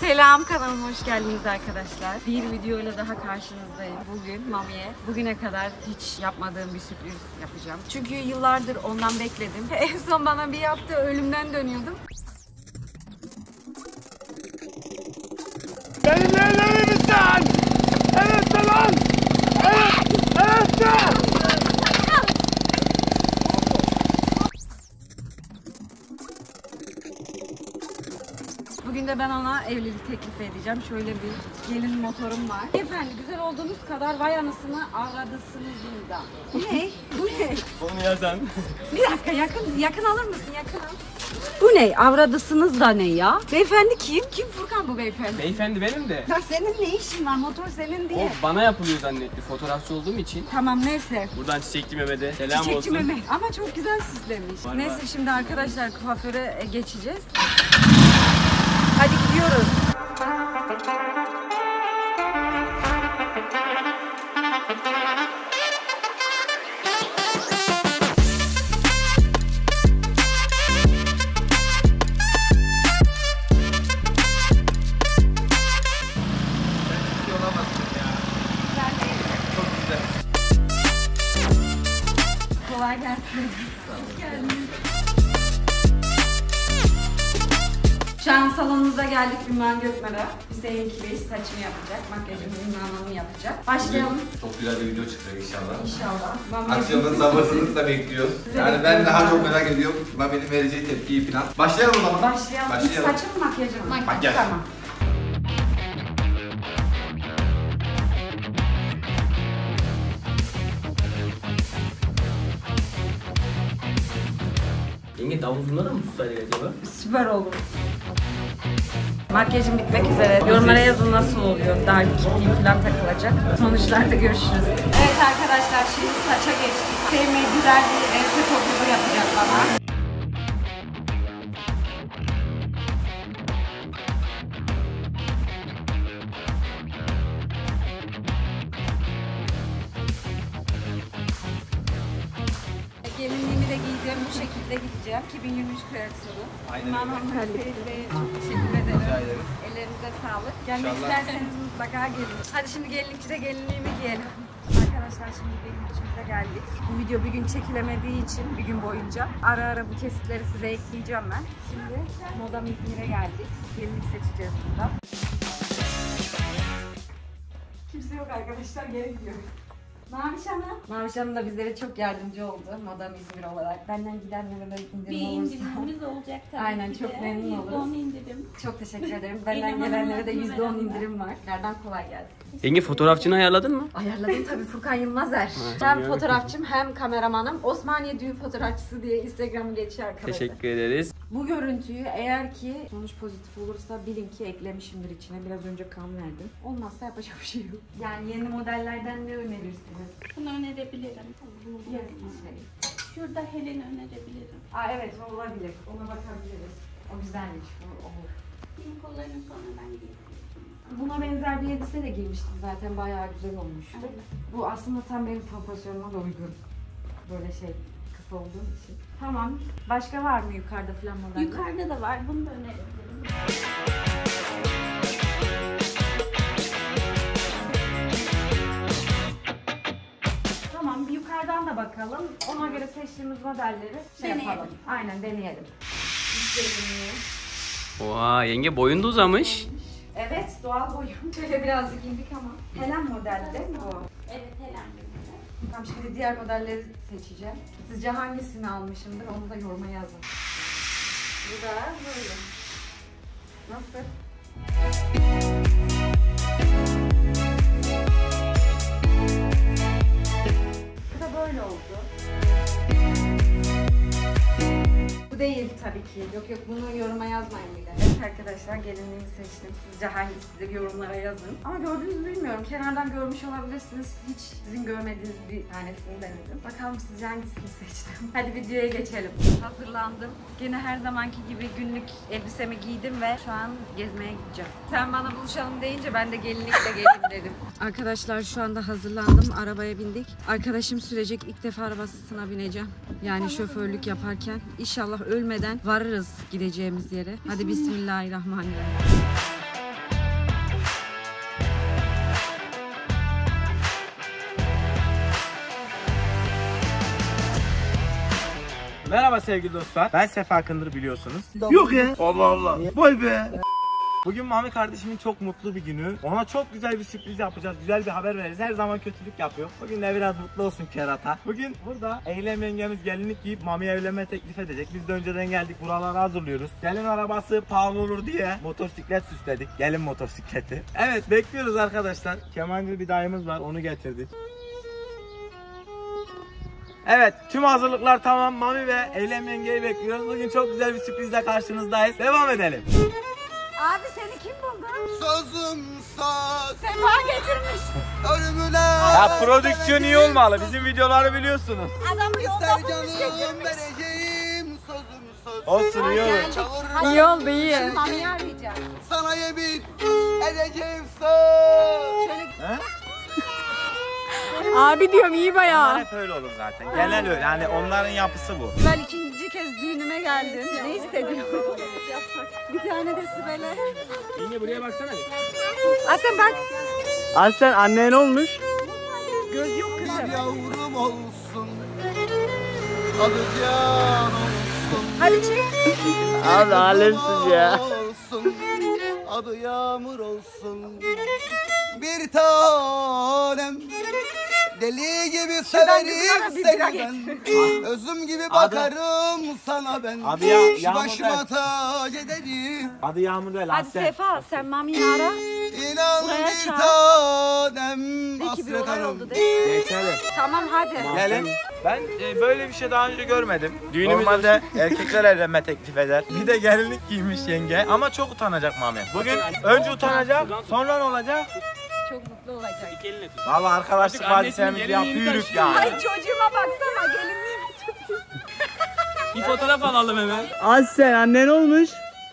Selam, kanalıma hoş geldiniz arkadaşlar. Bir videoyla daha karşınızdayım. Bugün Mami'ye bugüne kadar hiç yapmadığım bir sürpriz yapacağım. Çünkü yıllardır ondan bekledim. En son bana bir yaptı, ölümden dönüyordum. Benimle evlenir misin? Evet lan! Evet de! Bugün de ben ona evlilik teklif edeceğim. Şöyle bir gelin motorum var. Efendim güzel olduğunuz kadar vay anasını avradısınız da. Bu ne? Bu ne? Onu yazan. Bir dakika yakın alır mısın? Yakın al. Bu ne? Avradısınız da ne ya? Beyefendi kim? Kim Furkan bu beyefendi? Beyefendi benim de. Ya senin ne işin var? Motor senin diye. O bana yapılıyor zannetti fotoğrafçı olduğum için. Tamam neyse. Buradan Çiçekçi Mehmet'e selam Çiçekçi olsun. Mehmet. Ama çok güzel süslemiş. Var, Neyse var. şimdi arkadaşlar kuaföre geçeceğiz. Hadi gidiyoruz. Kolay gelsin. Hoş geldiniz. Şu an salonumuza geldik Ümran Gökmen'e. Hüseyin Bey saçımı yapacak, makyajımı Ümran Hanım yapacak. Başlayalım. Çok güzel bir video çıkacak inşallah. İnşallah. Akşamın sabırsızlıkla bekliyoruz. Yani ben daha çok merak ediyorum. Benim vereceği tepkiyi falan. Başlayalım o zaman. Başlayalım. İlk saçım mı makyajım mı? Makyaj. Tamam. Yenge davulcunda da mı tutsaydık acaba? Süper olur. Makyajım bitmek üzere. Yorumlara yazın nasıl oluyor. Daha bir kitliyim falan takılacak. Sonuçlarda görüşürüz. Evet arkadaşlar şimdi saça geçtik. Sevmeyi güzel bir ense topuzu yapacak bana. Gelinliğimi de giyeceğim, bu şekilde gideceğim. 2023 kreasyonu. Aynen İmam öyle. Hanım Bey'e çok teşekkür ederim. Rica ederim. Ellerinize sağlık. Gelmek İnşallah. isterseniz mutlaka gelin. Hadi şimdi gelinlikçide gelinliğimi giyelim. Arkadaşlar şimdi gelinlikçimize geldik. Bu video bir gün çekilemediği için bir gün boyunca ara ara bu kesitleri size ekleyeceğim ben. Şimdi Modam İzmir'e geldik. Gelinlik seçeceğiz burada. Kimse yok arkadaşlar, geri gidiyoruz. Maviş Hanım. Maviş Hanım da bizlere çok yardımcı oldu Modam İzmir olarak. Benden gidenlere de Bir indirim olursa. indirimimiz olacak tabii Aynen, ki çok de. memnun oluruz. %10 indirim. Çok teşekkür ederim. Benden Elemanın gelenlere de aklına %10 verenler. indirim var. Nereden kolay gelsin. Yenge fotoğrafçını ayarladın mı? Ayarladım tabii, Furkan Yılmazer. Hem fotoğrafçım hem kameramanım. Osmaniye düğün fotoğrafçısı diye Instagram'ı geçiyor arkadaşlar. Teşekkür ederiz. Bu görüntüyü eğer ki sonuç pozitif olursa bilin ki eklemişimdir içine. Biraz önce kan verdim. Olmazsa yapacak bir şey yok. Yani yeni modellerden ne önerirsiniz? Bunu önerebilirim. Şey. Şurada Helen önerebilirim. Aa evet, o olabilir. Ona bakabiliriz. O güzelmiş. O olur. Benim kollarını sonradan giyebilirsiniz. Buna benzer bir elbise de giymiştim zaten, bayağı güzel olmuştu. Aynen. Bu aslında tam benim proporsiyonuma da uygun. Böyle şey, kısa olduğum için. Tamam. Başka var mı yukarıda falan modeller? Yukarıda da var. Bunu da önerebilirim. Tamam, bir yukarıdan da bakalım. Ona göre seçtiğimiz modelleri Deneyelim. yapalım. Aynen, deneyelim. İzleyelim. Oha yenge boyun da uzamış. Evet, doğal boyum. Şöyle birazcık indik ama. Helen model değil mi bu? Evet, Helen gibi. Tamam, şimdi diğer modelleri seçeceğim. Sizce hangisini almışımdır onu da yoruma yazın. Bu da böyle. Nasıl? Bu da böyle oldu. Bu değil tabii ki. Yok bunu yoruma yazmayın bir de. Evet arkadaşlar, gelinliğimi seçtim. Sizce hangisidir yorumlara yazın. Ama gördünüz bilmiyorum. Kenardan görmüş olabilirsiniz. Hiç sizin görmediğiniz bir tanesini denedim. Bakalım sizce hangisini seçtim. Hadi videoya geçelim. Hazırlandım. Yine her zamanki gibi günlük elbisemi giydim ve şu an gezmeye gideceğim. Sen bana buluşalım deyince ben de gelinlikle geleyim dedim. Arkadaşlar şu anda hazırlandım. Arabaya bindik. Arkadaşım sürecek, ilk defa arabasına bineceğim. Yani şoförlük yaparken. İnşallah ölmeden varırız gideceğimiz yere. Hadi bismillahirrahmanirrahim. Merhaba sevgili dostlar. Ben Sefa Kındır biliyorsunuz. Yok ya. Allah Allah. Vay be. Bugün Mami kardeşimin çok mutlu bir günü. Ona çok güzel bir sürpriz yapacağız. Güzel bir haber veririz. Her zaman kötülük yapıyor. Bugün de biraz mutlu olsun kerata. Bugün burada Eylem yengemiz gelinlik giyip Mami'ye evlenme teklif edecek. Biz de önceden geldik. Buraları hazırlıyoruz. Gelin arabası pahalı olur diye motosiklet süsledik. Gelin motosikleti. Evet bekliyoruz arkadaşlar. Kemancı bir dayımız var. Onu getirdik. Evet, tüm hazırlıklar tamam. Mami ve Eylem yengeyi bekliyoruz. Bugün çok güzel bir sürprizle karşınızdayız. Devam edelim. Abi seni kim buldu? Sözüm söz Sefa getirmiş. ölümüne. Ya prodüksiyon iyi olmalı. Bizim videoları biliyorsunuz. Adamı yolda İster bulmuş canım getirmiş. vereceğim sözüm söz. Olsun iyi olur. Çağırırım İyi oldu iyi. Mami'yi arayacağım. sana yemin edeceğim söz. He? Abi diyorum iyi Onlar bayağı. hep öyle olur zaten. Genel öyle. Yani onların yapısı bu. Ben ikinci kez düğünüme geldim. Ne hissediyorum? Bir tane de Sibel'e. Yenge buraya baksana bir. Aslen bak. Aslen annen olmuş. Göz yok Bir kızım. yavrum olsun. Adı can olsun. Hadi çek. Abi alemsiz ya. Olsun. Adı yağmur olsun. Bir tanem. Deli gibi severim bir seni bira ben. Özüm gibi bakarım sana ben. Adı ya- Şu Yağmur başıma der. tac ederim. Adı Yağmur değil Hadi Aslen. Sefa sen Mami'yi ara. İnan Buraya bir çağır. tanem. Peki bir Hasret olay hanım. oldu değil mi? Geçelim. Tamam hadi. Gelin. Ben böyle bir şey daha önce görmedim. Normalde erkekler evlenme teklif eder. Bir de gelinlik giymiş yenge. Ama çok utanacak Mami. Bugün önce utanacak, sonra ne olacak? Çok mutlu olacak. İki eline tut. Vallahi arkadaşlık Artık hadisemiz annesinin yapıyoruz gelinliğini yani. Ay çocuğuma baksana gelinliğimi tutuyor. Bir fotoğraf alalım hemen. Aslen annen olmuş.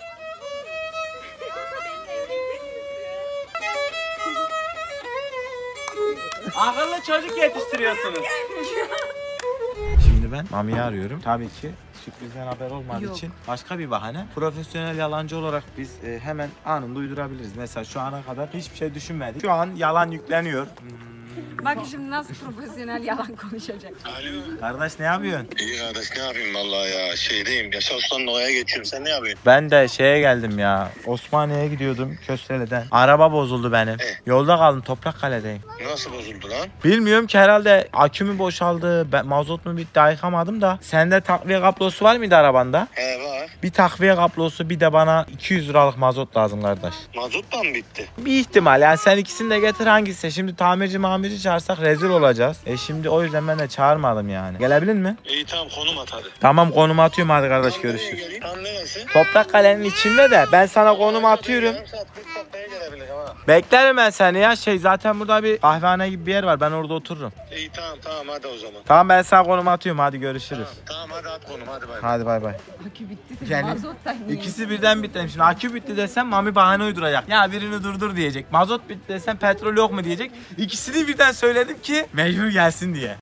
Akıllı çocuk yetiştiriyorsunuz. Şimdi ben Mami'yi arıyorum. Tabii ki sürprizden haber olmadığı Yok. için başka bir bahane. Profesyonel yalancı olarak biz hemen anında uydurabiliriz. Mesela şu ana kadar hiçbir şey düşünmedik. Şu an yalan yükleniyor. Bak şimdi nasıl profesyonel yalan konuşacak. Kardeş ne yapıyorsun? İyi kardeş ne yapayım vallahi ya şeydeyim Yaşar Usta'nın O'ya geçiyorum sen ne yapıyorsun? Ben de şeye geldim ya. Osmaniye'ye gidiyordum Köstele'den. Araba bozuldu benim. Yolda kaldım Toprakkale'deyim. Nasıl bozuldu lan? Bilmiyorum ki herhalde akü mü boşaldı, mazot mu bitti ayıkamadım da. Sende takviye kablosu var mıydı arabanda? He var. Bir takviye kablosu bir de bana 200 liralık mazot lazım kardeş. Mazot da mı bitti? Bir ihtimal yani sen ikisini de getir hangisi? Şimdi tamirci çağırsak rezil olacağız. Şimdi o yüzden ben de çağırmadım yani. Gelebilir mi? İyi tamam konum at hadi. Tamam konum atıyorum hadi kardeş Tam nereye görüşürüz. geleyim? Tam neresi? Toprakkale'nin içinde de ben sana konum atıyorum. Yarım saat 40 dakikaya gelebilirim ha. Beklerim ben seni ya zaten burada bir kahvehane gibi bir yer var ben orada otururum. İyi tamam hadi o zaman. Tamam ben sana konum atıyorum hadi görüşürüz. Tamam hadi at konum hadi bay. Hadi bay bay. Akü bitti de Yani mazot da niye? İkisi birden bitti. Şimdi akü bitti desem Mami bahane uyduracak. Ya birini durdur diyecek. Mazot bitti desem petrol yok mu diyecek. İkisini birden söyledim ki mecbur gelsin diye.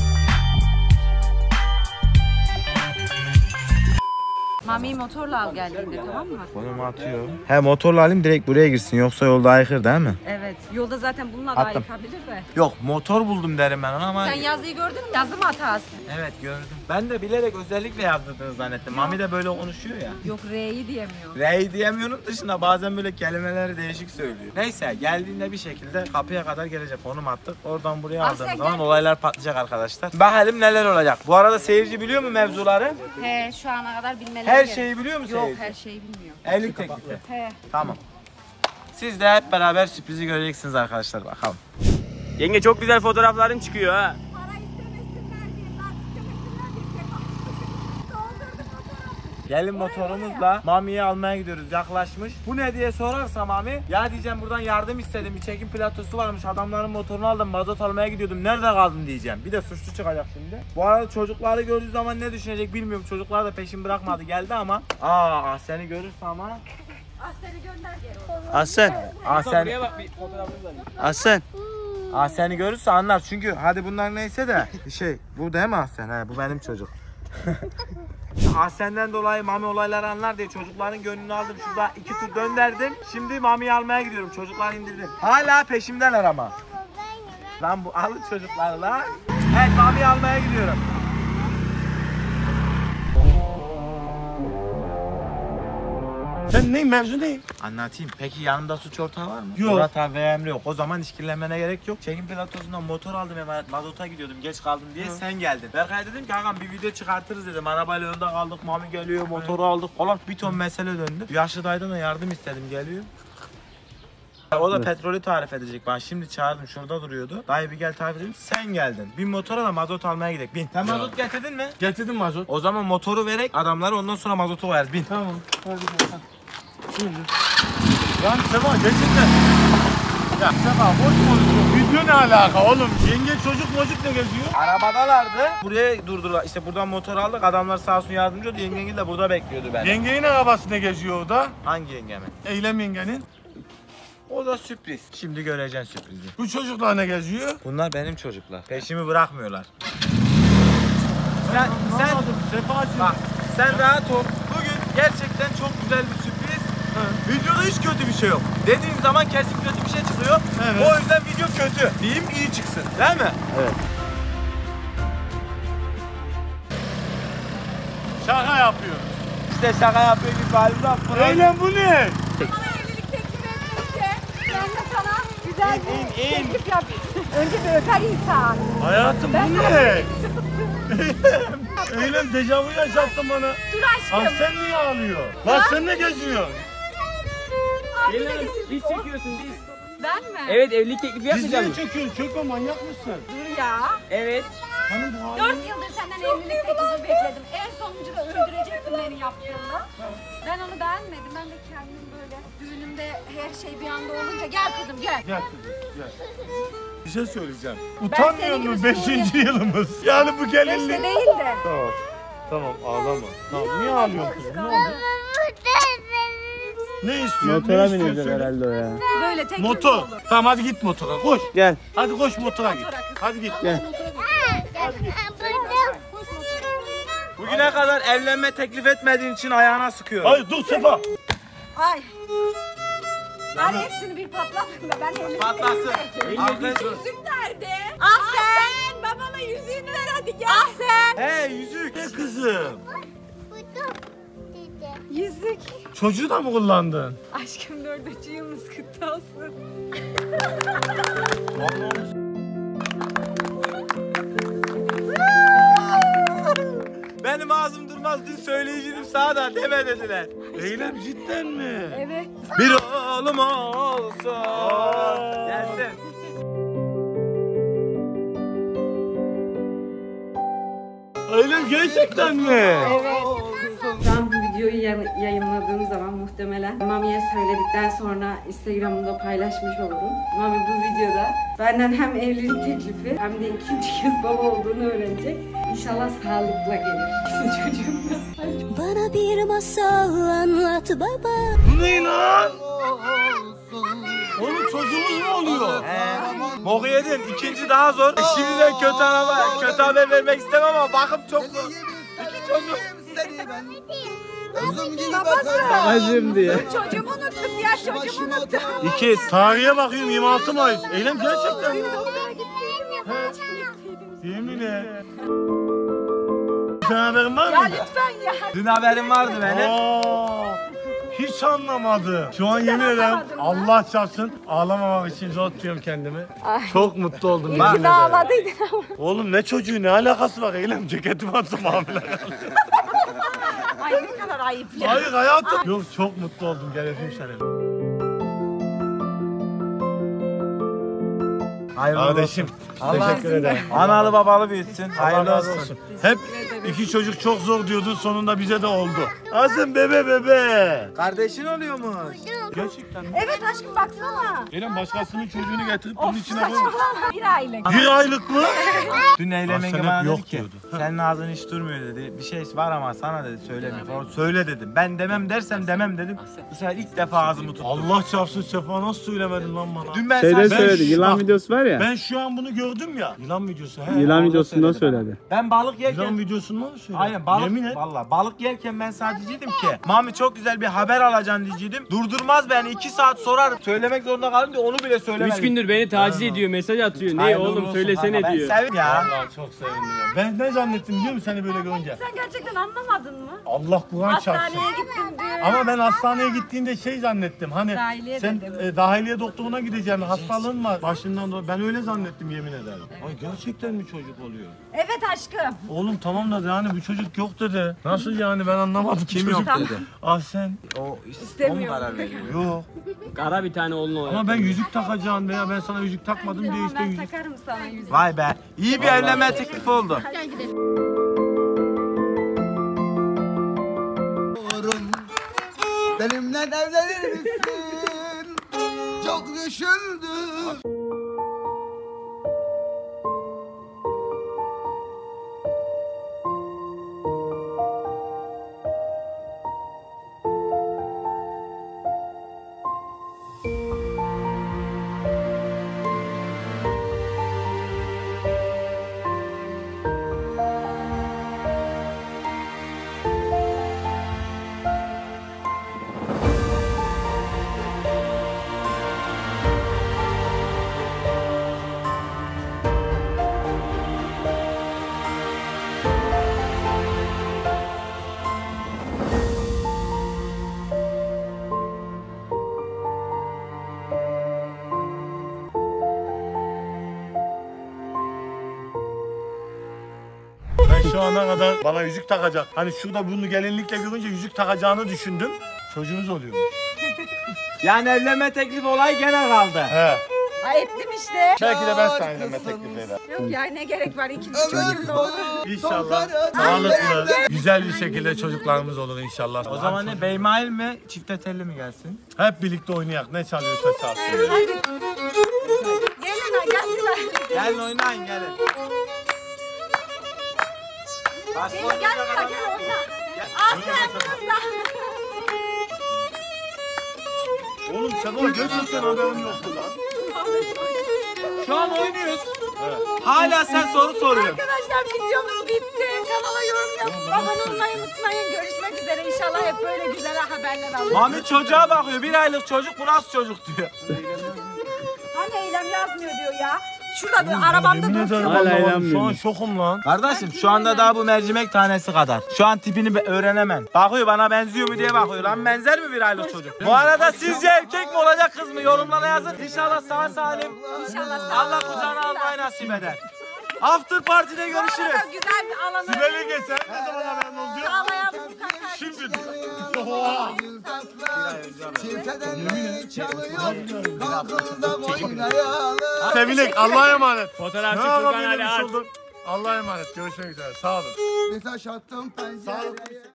Mami'yi motorla al geldiğinde tamam mı? Konumu atıyor. He motorla alayım direkt buraya girsin yoksa yolda aykır değil mi? Evet. Yolda zaten bununla da Attım. yıkabilir de. Yok motor buldum derim ben ona ama. Sen yazıyı gördün mü? Yazı mı hatası? Evet gördüm. Ben de bilerek özellikle yazdırdığını zannettim. Mami de böyle konuşuyor ya. Yok R'yi diyemiyor. Rey diyemiyorum dışında bazen böyle kelimeleri değişik söylüyor. Neyse geldiğinde bir şekilde kapıya kadar gelecek. Konum attık. Oradan buraya Abi aldığımız sen zaman gel. olaylar patlayacak arkadaşlar. Bakalım neler olacak. Bu arada seyirci biliyor mu mevzuları? He şu ana kadar bilmeleri Her gerek. şeyi biliyor mu Yok seyirci? her şeyi bilmiyor. Evlilik teklifi. He. Tamam. Siz de hep beraber sürprizi göreceksiniz arkadaşlar bakalım. Yenge çok güzel fotoğrafların çıkıyor ha. Gelin motorumuzla Mami'yi almaya gidiyoruz yaklaşmış. Bu ne diye sorarsa Mami ya diyeceğim buradan yardım istedim bir çekim platosu varmış adamların motorunu aldım mazot almaya gidiyordum nerede kaldın diyeceğim. Bir de suçlu çıkacak şimdi. Bu arada çocukları gördüğü zaman ne düşünecek bilmiyorum çocuklar da peşimi bırakmadı geldi ama. Seni görürse ama. Seni gönder geri. Ahsen. Buraya bak bir fotoğrafımız var. Ahsen. Seni görürse anlar çünkü hadi bunlar neyse de bu değil mi Ahsen? He, bu benim çocuk. Ahsen'den dolayı Mami olayları anlar diye çocukların gönlünü aldım. Şurada 2 tur döndürdüm. Şimdi Mami'yi almaya gidiyorum. Çocukları indirdim. Hala peşimdeler ama. Lan bu alın çocukları lan. Evet Mami'yi almaya gidiyorum. Sen ne mevzu ne? Anlatayım. Peki yanında suç ortağı var mı? Yok. Murat abi ve Emre yok. O zaman işkillenmene gerek yok. Çekim platozundan motor aldım emanet. Mazota gidiyordum. Geç kaldım diye sen geldin. Berkay dedim ki Hakan bir video çıkartırız dedim. Arabayla önde kaldık. Mami geliyor. Motoru aldık falan. Bir ton mesele döndü. Yaşlı dayıdan da yardım istedim. Geliyor. O da petrolü tarif edecek. Ben şimdi çağırdım. Şurada duruyordu. Dayı bir gel tarif edeyim. Sen geldin. Bin motora da mazot almaya gidelim. Bin. Sen mazot getirdin mi? Getirdim mazot. O zaman motoru verek adamlara ondan sonra mazotu koyarız. Bin. Tamam. Hadi bakalım. Lan Sefa gerçekten. Ya Sefa boş konuşuyor. Video ne alaka oğlum? Yenge çocuk ne geziyor? Arabadalardı. Buraya durdular. İşte buradan motor aldık. Adamlar sağ olsun yardımcı oldu. Yengengil de burada bekliyordu beni. Yengenin arabası ne geziyor o da? Hangi yengemi? Eylem yengenin. O da sürpriz. Şimdi göreceksin sürprizi. Bu çocuklar ne geziyor? Bunlar benim çocuklar. Peşimi bırakmıyorlar. Sen Sefacığım. bak sen rahat ol. Bugün gerçekten çok güzel bir sürpriz. Videoda hiç kötü bir şey yok. Dediğin zaman kesin kötü bir şey çıkıyor. Evet. O yüzden video kötü. Diyeyim iyi çıksın. Değil mi? Evet. Şaka yapıyoruz. İşte şaka yapıyor gibi halimiz var. Eylem bu ne? Bana evlilik teklif edince ben de sana güzel bir İn. teklif yapayım. Önce bir öper insan. Hayatım bu ne? Eylem dejavu yaşattın bana. Dur Lan aşkım. sen niye ağlıyorsun? Lan sen ne geziyorsun? Gelin hanım biz çekiyorsun biz. Ben mi? Evet evlilik teklifi Biz yapmayacağız niye mı? çekiyorsun? Çökme manyak mısın? Dur ya. Evet. Hanım bu 4 yıldır senden evlilik teklifi bekledim. En sonuncu da öldürecektin beni yaptığında. Ben onu beğenmedim. Ben de kendim böyle düğünümde her şey bir anda olunca gel kızım gel. Gel kızım gel. Bir şey söyleyeceğim. Ben Utanmıyor senin musun gibi 5. yılımız? Yani bu Beşte gelinlik. değil de. Tamam. Tamam ağlama. Tamam niye ağlıyorsun kızım? Ne oldu? Ne istiyorsun? Motora ne istiyorsun bineceğiz söyle. herhalde o ya. Böyle teklif Motor. olur. Tamam hadi git motora koş. Gel. Hadi koş motora git. Motora kız. Hadi git. Gel. Bugüne kadar evlenme teklif etmediğin için ayağına sıkıyorum. Hayır dur Sefa. Ay. Bari hepsini bir patlatın da ben evlilik Patlasın. Yüzük nerede? Ah sen. Babana yüzüğünü ver hadi gel. Ah sen. He yüzük. Ne kızım? Yüzük. Çocuğu da mı kullandın? Aşkım 4. yılımız kutlu olsun. Benim ağzım durmaz dün söyleyiciydim sana da deme dediler. Eylem cidden mi? Evet. Bir oğlum olsun. Gelsin. Eylem gerçekten mi? Evet. Şu an bu videoyu yayınladığım zaman muhtemelen Mami'ye söyledikten sonra Instagram'da paylaşmış olurum. Mami bu videoda benden hem evlilik teklifi hem de 2-3 kez baba olduğunu öğrenecek. İnşallah sağlıkla gelir çocuğumla. Bana bir masal anlat baba. Bu ne lan? Oğlum çocuğumuz mu oluyor? Boku yedin. İkinci daha zor. Şimdiden kötü haber vermek istemem ama bakım çok zor. İki çocuk. Özüm gibi bakarım. Acım diye. Çocuğumu unuttum ya çocuğumu unuttum. İkiz. Tarihe bakıyorum 26 Mayıs. Eylem gerçekten mi? Doktora gittiydim ya. Yemin et. Sen haberin var Ya mıydı? lütfen ya. Dün haberim vardı benim. Hiç anlamadım. Şu an yemin ederim Allah çarpsın ağlamamak için zor tutuyorum kendimi. Çok mutlu oldum. İyi yemin ki de ederim. ağladıydın ama. Oğlum ne çocuğu ne alakası var Eylem ceketimi atsam hamile kaldım. Ay ne kadar ayıp ya. Hayır hayatım. Yok çok mutlu oldum gel öpeyim seni. Hayırlı Kardeşim teşekkür ederim. Analı babalı büyütsün. Allah Hayırlı razı olsun. olsun. Hep iki çocuk çok zor diyordun sonunda bize de oldu. Azim bebe. Kardeşin oluyormuş. Gerçekten mi? Evet aşkım baksana. Eylem başkasının çocuğunu getirip bunun Of içine koy. saçmalama. 1 aylık. Bir aylık mı? Dün Eylem Aslan yenge hep bana yok dedi ki diyordu. senin ağzın hiç durmuyor dedi. Bir şey var ama sana dedi söylemiyor falan. Söyle dedim. Ben demem dersem demem dedim. Bu sefer ilk defa ağzımı tuttum. Allah çarpsın Sefa nasıl söylemedin lan bana? Dün ben Şeyde sana söyledi. Yılan bak, videosu var ya. Ben şu an bunu gördüm ya. Yılan videosu he. Yılan orada videosunda söyledi bana. söyledi. Ben balık yerken Yılan videosundan mı söyledin? aynen balık Yemin et. valla balık yerken ben sadece dedim ki Mami çok güzel bir haber alacaksın diyecektim. Durdurmaz aramaz beni. 2 saat sorar. Söylemek zorunda kaldım diye onu bile söylemedim. 3 gündür beni taciz ediyor, mesaj atıyor. Ne Hayırlı oğlum olsun söylesene kanka, diyor. Ben sevdim ya. Vallahi çok sevindim ya. Ben ne zannettim biliyor musun seni böyle görünce? Sen gerçekten anlamadın mı? Allah Kur'an çarpsın. Hastaneye gittim diyor. Ama ben hastaneye gittiğinde şey zannettim. Hani Dahiliye sen dedim. dahiliye doktoruna gideceksin. Hastalığın var. Başından dolayı. Ben öyle zannettim yemin ederim. Ay gerçekten mi çocuk oluyor? Evet aşkım. Oğlum tamam da yani bu çocuk yok dedi. Nasıl yani ben anlamadım. Kim yok dedi. Ah sen. O İstemiyor. karar veriyor. Yok. Kara bir tane oğlunu o. Ama ben yüzük takacağım veya ben sana yüzük takmadım diye Ama işte ben yüzük. takarım sana yüzüğü. Vay be. İyi bir evlenme teklifi oldu. Benimle evlenir misin? Çok düşündüm. Ben şu ana kadar bana yüzük takacak. Hani şurada bunu gelinlikle görünce yüzük takacağını düşündüm. Çocuğumuz oluyormuş. Yani evlenme teklifi olayı gene kaldı. He. Ay ettim işte. Belki de ben sana evlenme teklif ederim. Yok ya ne gerek var ikinci Ömür çocuk da olur. boyu İnşallah dokarım. sağlıklı, güzel bir şekilde çocuklarımız olur inşallah. O zaman ne Beymail mi çifte telli mi gelsin? Hep birlikte oynayak. Ne çalıyorsa çalsın. Hadi. Gelin ha gelsinler. Gelin oynayın gelin. Gelin gel ya gel oyna. Aferin kızlar. Oğlum sen o gerçekten haberim yoktu lan. Şu an oynuyoruz. Hala sen soru soruyorsun. Arkadaşlar videomuz bitti. Kanala yorum yapıp abone olmayı unutmayın. Görüşmek üzere. İnşallah hep böyle güzel haberler alırız. Mami çocuğa bakıyor. 1 aylık çocuk bu nasıl çocuk diyor. Hani eylem yazmıyor diyor ya. Şurada bir arabamda Yemin dursun. ederim Hala anlamadım. eğlenmiyor. Şu an şokum lan. Kardeşim şu anda daha bu mercimek tanesi kadar. Şu an tipini öğrenemem. Bakıyor bana benziyor mu diye bakıyor. Lan benzer mi 1 aylık çocuk? Bu arada sizce erkek mi olacak kız mı? Yorumlara yazın. İnşallah sağ salim. İnşallah sağ Allah kucağına almayı nasip eder. After party'de görüşürüz. Güzel bir alanı Sibel'e geçen ne zaman haberin oldu? sağlayalım. Şimdi. Çifteden çalıyor, kalkında oynayalım. Sevinek Allah'a emanet. Fotoğrafçı Ne Furkan yapabilirim Ali Alp. Allah'a emanet. Görüşmek üzere. Sağ olun. Mesaj attım pencereye.